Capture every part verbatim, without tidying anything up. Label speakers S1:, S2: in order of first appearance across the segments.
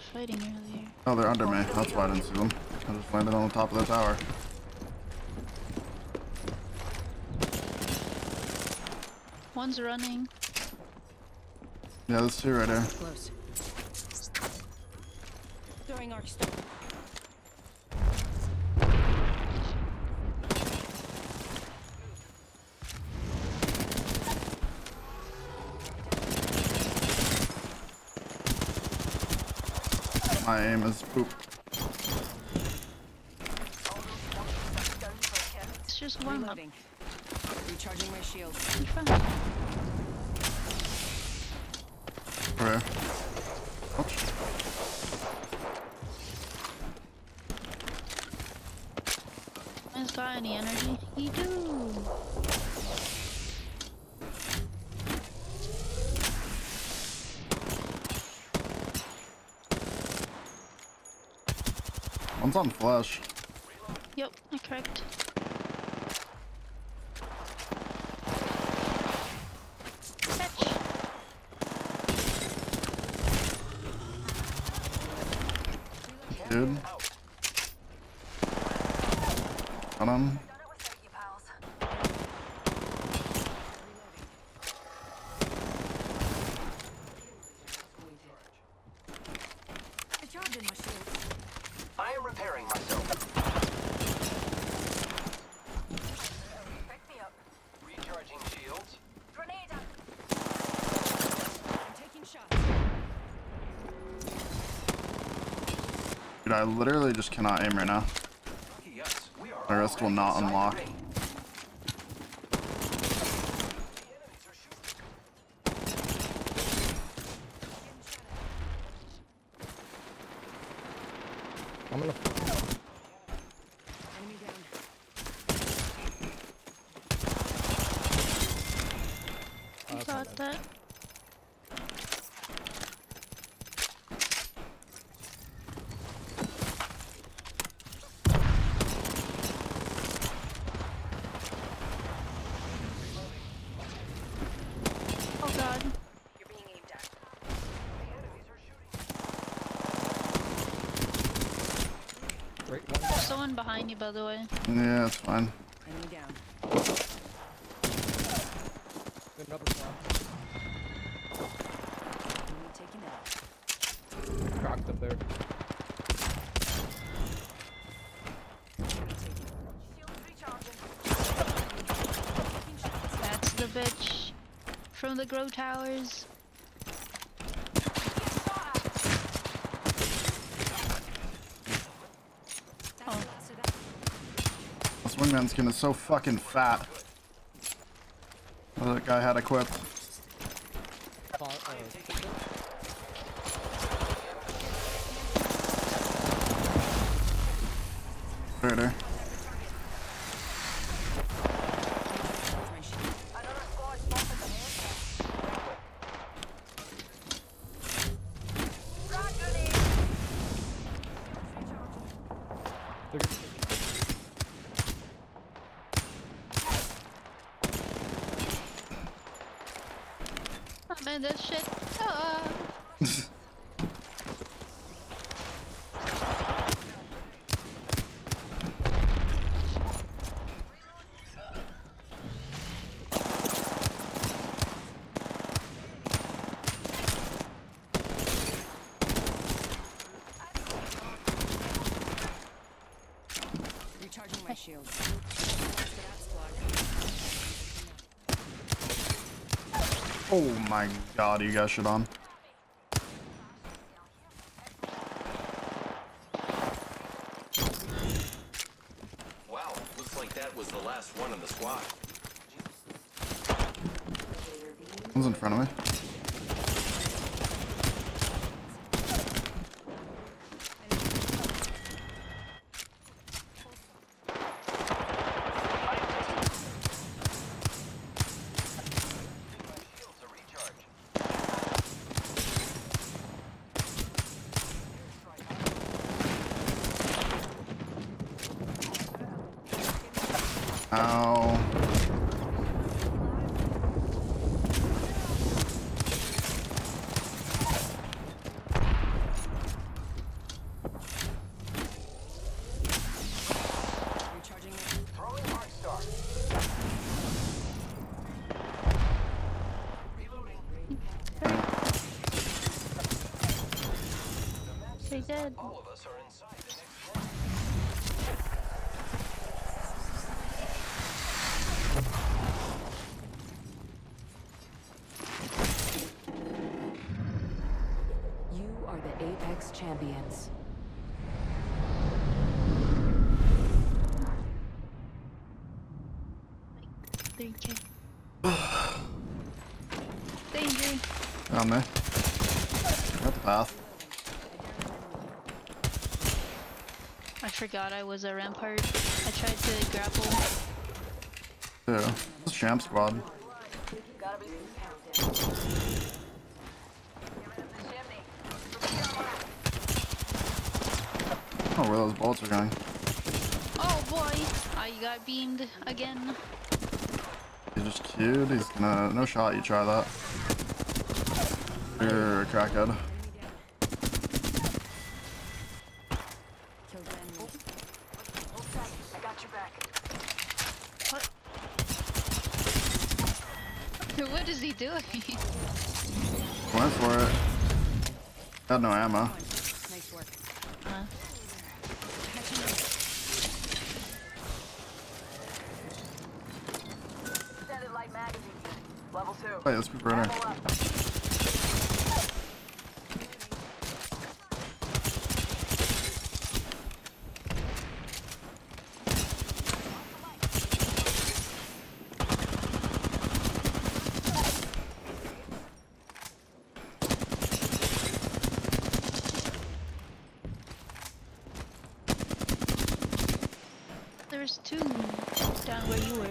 S1: fighting earlier.
S2: Oh, they're under me. That's why I didn't see them. I just landed on the top of the tower.
S1: One's running.
S2: Yeah, there's two right there.
S3: Close. Throwing arc star.
S2: My aim is poop.
S1: It's just warm up.
S3: Reloading. Recharging my shield.
S1: In front.
S2: Where? Oops.
S1: Man's got any energy? He do.
S2: One's on flash.
S1: Yep, I correct. Fetch.
S2: Dude. Got him.
S3: Recharging my shield.
S4: I am repairing myself.
S5: Pick me up.
S4: Recharging shields.
S5: Grenade out.
S3: I'm taking shots.
S2: Dude, I literally just cannot aim right now.
S4: Lucky us. We are
S2: The rest will
S4: already
S2: not
S4: inside
S2: unlock.
S4: the ring.
S6: I'm gonna.
S3: Enemy down.
S1: You got that. Oh god.
S5: You're being aimed at.
S6: Right, one
S1: There's someone behind you, by the way.
S2: Yeah, it's fine.
S3: Enemy down.
S6: another one.
S3: Enemy taken out.
S6: Cracked up there.
S5: Shields recharging.
S1: That's the bitch. From the Grow Towers.
S3: That's
S1: Oh.
S3: the last of that.
S2: This wingman skin is so fucking fat. Oh, that guy had equipped.
S6: Uh, uh,
S2: Right there.
S3: Recharge my shield.
S5: Another squad spotted the head. Frag grenade.
S6: they're-
S1: Oh man, that shit. Ah.
S3: Recharging my shield. Last of that squad.
S2: Oh my god, you guys should on.
S4: Wow, looks like that was the last one in the squad.
S2: One's in front of me.
S4: Shields to recharge.
S2: Ow.
S1: They did.
S4: All of us are inside the next room.
S3: You are the Apex champions.
S1: three K. Danger.
S2: On me. Got the path.
S1: I forgot I was a rampart. I tried to grapple.
S2: Two. This is Champ Squad.
S5: Gotta be some countdown. Give it the chimney.
S2: Oh, where those bullets are going.
S1: Oh boy! I got beamed again.
S2: He's just cute. He's gonna. No shot, you try that. You're a crackhead.
S3: Killed enemy.
S5: Hold tight. I got your back.
S1: What is he doing?
S2: Went for it. Had no ammo.
S3: Nice work.
S1: Uh,
S5: Extended light magazine. Level two.
S2: Wait, let's be burner.
S5: Ammo up.
S1: there's two down where you were.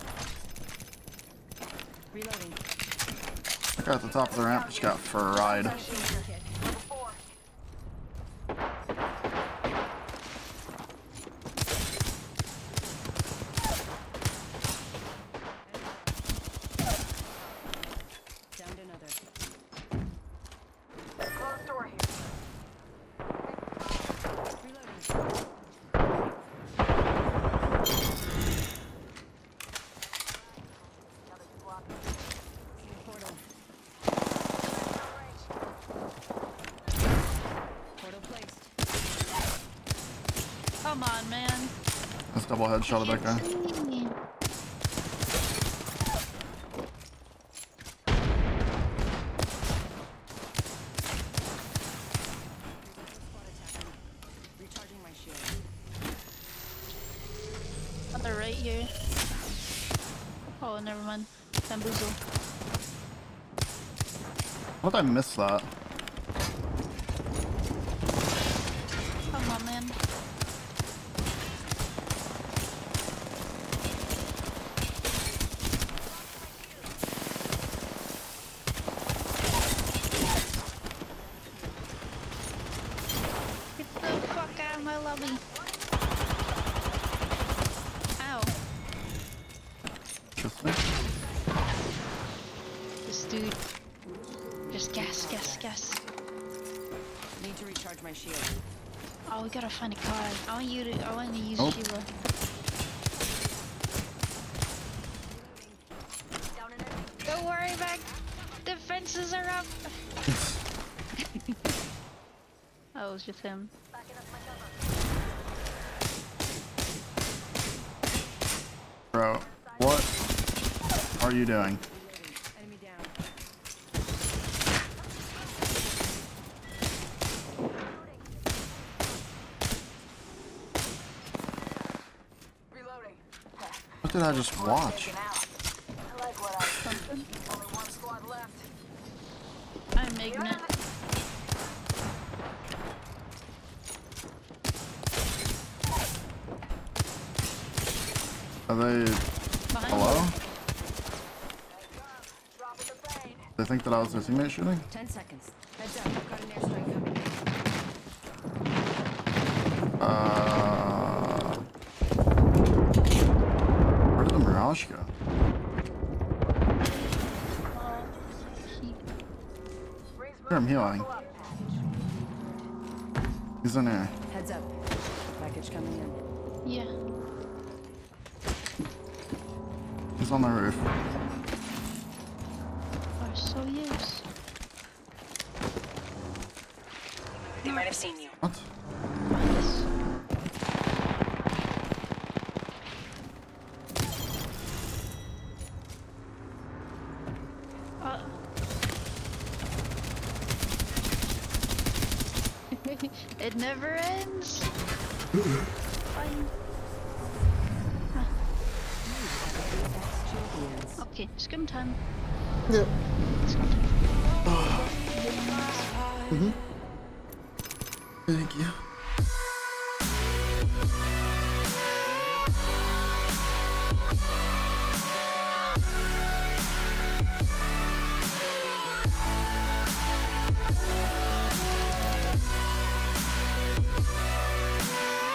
S3: Reloading.
S2: Guy at the top of the ramp just got fried.
S5: Level four.
S3: Downed another.
S5: Closed door here.
S3: Reloading.
S5: Another block.
S3: Portal. Portal placed.
S1: Come on, man.
S2: Let's double headshot of that guy.
S1: Can't see.
S3: Squad attacking. Recharging my shield.
S1: On the right here. Oh, never mind. Bamboozle.
S2: How did I miss that?
S1: Come on, man. Get the fuck out of my lobby. Ow.
S2: Interesting.
S1: This dude. Just gas, gas, gas.
S3: Need to recharge my shield.
S1: Oh, we gotta find a car. I want you to. I want to use
S2: Oh.
S1: Sheila.
S5: Down an enemy.
S1: Don't worry, Mac. The fences are up. Oh, it was just him.
S5: Backing up my cover.
S2: Bro, what are you doing?
S3: Enemy down.
S5: Reloading.
S2: What did I just watch?
S5: Taken out. I like what I something. Only one squad left.
S1: I'm ignorant.
S2: Are they
S1: Behind
S2: hello?
S1: you.
S5: Dropping the plane.
S2: They think that I was their teammate shooting?
S3: Ten seconds. Heads up. Got an airstrike coming.
S2: Uh, where did the Mirage go?
S1: He-
S2: Here, I'm healing. He's in there.
S3: Heads up. Package coming in.
S1: Yeah.
S2: He's on the roof.
S1: Are so used.
S3: They might have seen you.
S2: What?
S1: Yes. Uh. It never ends. Fine. Ah. Okay, scrim time.
S2: Yep.
S1: Scrim time.
S2: Mm-hmm. Thank you.